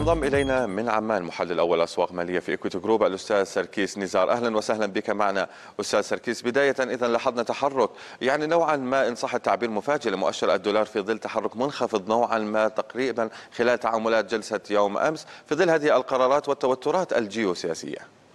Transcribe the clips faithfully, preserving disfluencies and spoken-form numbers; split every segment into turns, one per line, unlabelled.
ينضم إلينا من عمان محلل أول أسواق مالية في إيكويتي جروب الأستاذ سركيس نزار. أهلا وسهلا بك معنا أستاذ سركيس. بداية إذا لاحظنا تحرك يعني نوعا ما إن صح التعبير مفاجئ لمؤشر الدولار في ظل تحرك منخفض نوعا ما تقريبا خلال تعاملات جلسة يوم أمس في ظل هذه القرارات والتوترات الجيوسياسية.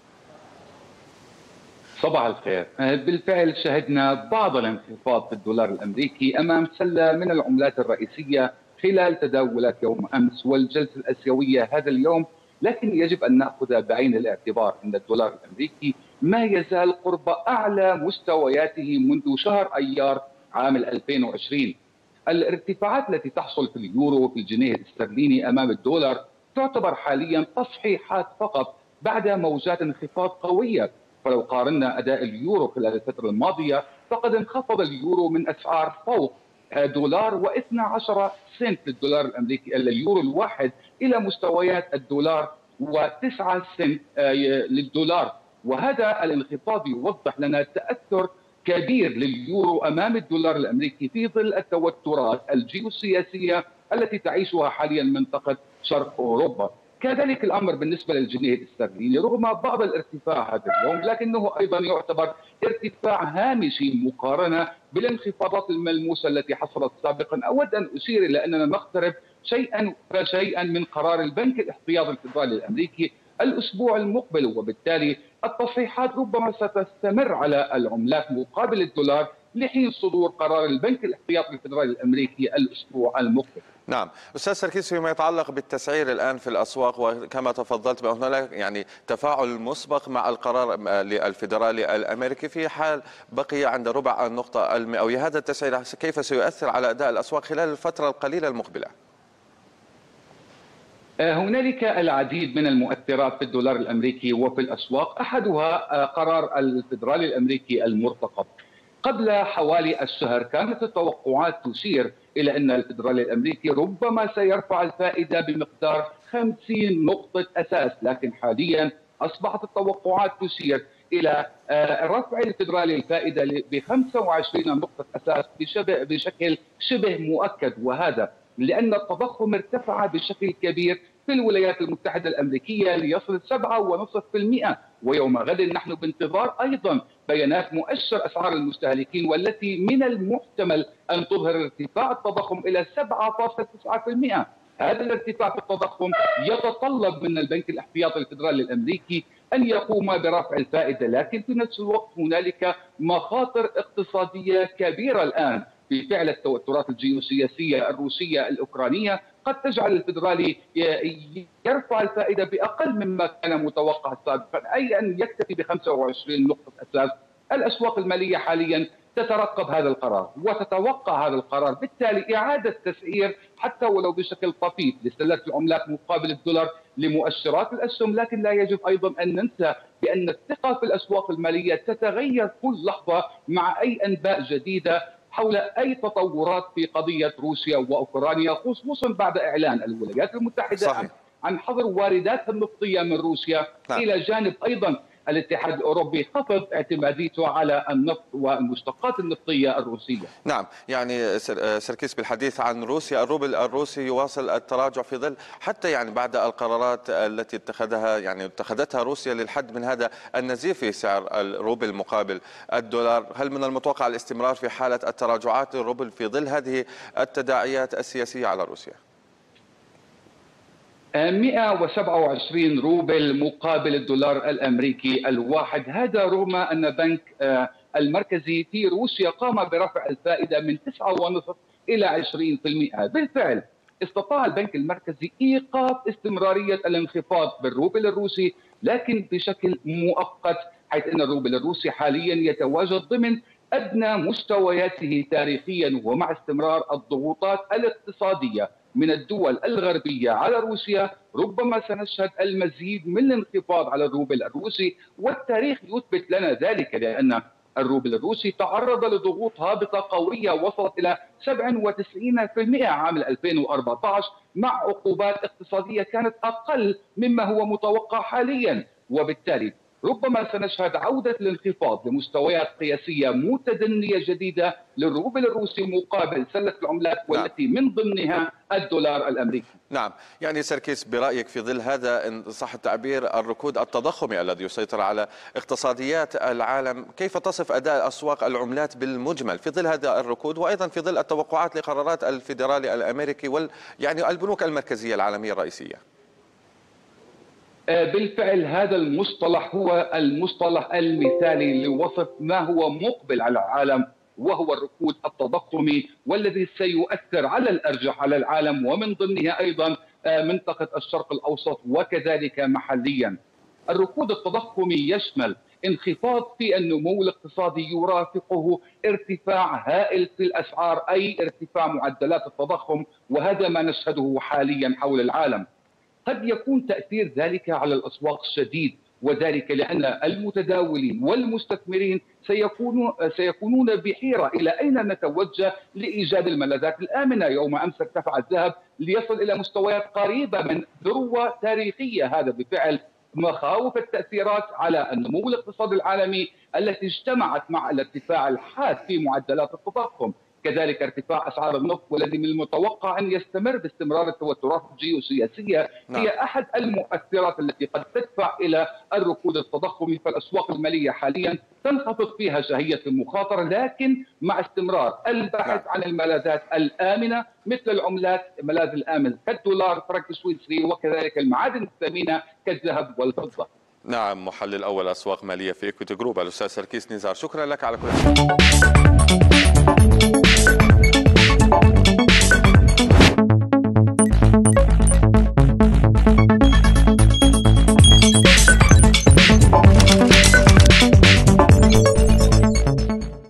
صباح الخير. بالفعل شهدنا بعض الانخفاض في الدولار الأمريكي أمام سلة من العملات الرئيسية خلال تداولات يوم أمس والجلسة الآسيوية هذا اليوم، لكن يجب أن نأخذ بعين الاعتبار أن الدولار الأمريكي ما يزال قرب أعلى مستوياته منذ شهر أيار عام ألفين وعشرين. الارتفاعات التي تحصل في اليورو وفي الجنيه الاسترليني أمام الدولار تعتبر حاليا تصحيحات فقط بعد موجات انخفاض قوية. فلو قارنا أداء اليورو خلال الفترة الماضية فقد انخفض اليورو من أسعار فوق دولار واثني عشر سنت للدولار الأمريكي اليورو الواحد إلى مستويات الدولار وتسعة سنت للدولار، وهذا الانخفاض يوضح لنا تأثر كبير لليورو أمام الدولار الأمريكي في ظل التوترات الجيوسياسية التي تعيشها حاليا منطقة شرق أوروبا. كذلك الأمر بالنسبة للجنيه الاسترليني رغم بعض الارتفاع هذا اليوم، لكنه أيضا يعتبر ارتفاع هامشي مقارنة بالانخفاضات الملموسة التي حصلت سابقا. أود أن أشير إلى أننا نقترب شيئا فشيئا من قرار البنك الاحتياطي الفدرالي الأمريكي الأسبوع المقبل، وبالتالي التصحيحات ربما ستستمر على العملات مقابل الدولار لحين صدور قرار البنك الاحتياطي الفدرالي الأمريكي الأسبوع المقبل.
نعم أستاذ سركيس، فيما يتعلق بالتسعير الآن في الأسواق وكما تفضلت بأن هناك يعني تفاعل مسبق مع القرار الفيدرالي الأمريكي في حال بقي عند ربع النقطة المئوية، هذا التسعير كيف سيؤثر على أداء الأسواق خلال الفترة القليلة المقبلة؟
هنالك العديد من المؤثرات في الدولار الأمريكي وفي الأسواق، أحدها قرار الفيدرالي الأمريكي المرتقب. قبل حوالي الشهر كانت التوقعات تشير إلى أن الفدرالي الأمريكي ربما سيرفع الفائدة بمقدار خمسين نقطة أساس، لكن حاليا أصبحت التوقعات تشير إلى رفع الفدرالي الفائدة ب خمسة وعشرين نقطة أساس بشكل شبه مؤكد، وهذا لأن التضخم ارتفع بشكل كبير في الولايات المتحدة الأمريكية ليصل سبعة فاصلة خمسة بالمئة، ويوم غد نحن بانتظار أيضا بيانات مؤشر أسعار المستهلكين والتي من المحتمل أن تظهر ارتفاع التضخم إلى سبعة فاصلة تسعة بالمئة. هذا الارتفاع في التضخم يتطلب من البنك الاحتياطي الفدرالي الأمريكي أن يقوم برفع الفائدة، لكن في نفس الوقت هنالك مخاطر اقتصادية كبيرة الآن. بالفعل التوترات الجيوسياسية الروسية الأوكرانية قد تجعل الفدرالي يرفع الفائدة بأقل مما كان متوقع سابقا، أي أن يكتفي ب خمسة وعشرين نقطة أساس. الأسواق المالية حاليا تترقب هذا القرار وتتوقع هذا القرار، بالتالي إعادة تسعير حتى ولو بشكل طفيف لسلة العملات مقابل الدولار لمؤشرات الأسهم. لكن لا يجب أيضا أن ننسى بأن الثقة في الأسواق المالية تتغير كل لحظة مع أي أنباء جديدة حول أي تطورات في قضية روسيا وأوكرانيا، خصوصا بعد إعلان الولايات المتحدة صحيح. عن حظر وارداتها النفطية من روسيا نعم. إلى جانب أيضا الاتحاد الأوروبي خفض اعتماديته على النفط والمشتقات النفطية الروسية.
نعم، يعني سركيس بالحديث عن روسيا، الروبل الروسي يواصل التراجع في ظل حتى يعني بعد القرارات التي اتخذها يعني اتخذتها روسيا للحد من هذا النزيف في سعر الروبل مقابل الدولار. هل من المتوقع الاستمرار في حالة التراجعات للروبل في ظل هذه التداعيات السياسية على روسيا؟
مئة وسبعة وعشرين روبل مقابل الدولار الأمريكي الواحد، هذا رغم أن بنك المركزي في روسيا قام برفع الفائدة من تسعة فاصلة خمسة إلى عشرين بالمئة. بالفعل استطاع البنك المركزي إيقاف استمرارية الانخفاض بالروبل الروسي، لكن بشكل مؤقت، حيث أن الروبل الروسي حاليا يتواجد ضمن أدنى مستوياته تاريخيا، ومع استمرار الضغوطات الاقتصادية من الدول الغربية على روسيا ربما سنشهد المزيد من الانخفاض على الروبل الروسي، والتاريخ يثبت لنا ذلك، لأن الروبل الروسي تعرض لضغوط هابطة قوية وصلت إلى سبعة وتسعين بالمئة عام ألفين وأربعة عشر مع عقوبات اقتصادية كانت أقل مما هو متوقع حاليا. وبالتالي ربما سنشهد عودة الانخفاض لمستويات قياسية متدنية جديدة للروبل الروسي مقابل سلة العملات والتي من ضمنها الدولار الأمريكي.
نعم، يعني سركيس برأيك في ظل هذا إن صح التعبير الركود التضخمي الذي يسيطر على اقتصاديات العالم، كيف تصف أداء أسواق العملات بالمجمل في ظل هذا الركود، وأيضا في ظل التوقعات لقرارات الفيدرالي الأمريكي وال يعني البنوك المركزية العالمية الرئيسية؟
بالفعل هذا المصطلح هو المصطلح المثالي لوصف ما هو مقبل على العالم، وهو الركود التضخمي والذي سيؤثر على الأرجح على العالم ومن ضمنها أيضا منطقة الشرق الأوسط وكذلك محليا. الركود التضخمي يشمل انخفاض في النمو الاقتصادي يرافقه ارتفاع هائل في الأسعار، أي ارتفاع معدلات التضخم، وهذا ما نشهده حاليا حول العالم. قد يكون تأثير ذلك على الأسواق شديد، وذلك لأن المتداولين والمستثمرين سيكونوا سيكونون بحيرة إلى أين نتوجه لإيجاد الملاذات الآمنة. يوم أمس ارتفع الذهب ليصل إلى مستويات قريبة من ذروة تاريخية، هذا بفعل مخاوف التأثيرات على النمو الاقتصادي العالمي التي اجتمعت مع الارتفاع الحاد في معدلات التضخم، كذلك ارتفاع أسعار النفط والذي من المتوقع أن يستمر باستمرار التوترات الجيوسياسية. نعم. هي أحد المؤثرات التي قد تدفع إلى الركود التضخمي، فالأسواق المالية حاليا تنخفض فيها شهية المخاطرة، لكن مع استمرار البحث نعم. عن الملاذات الآمنة مثل العملات ملاذ الآمن كالدولار، فرنك السويسري، وكذلك المعادن الثمينة كالذهب والفضة.
نعم، محلل أول أسواق مالية في إيكويتي جروب الأستاذ سركيس نزار، شكرا لك على كل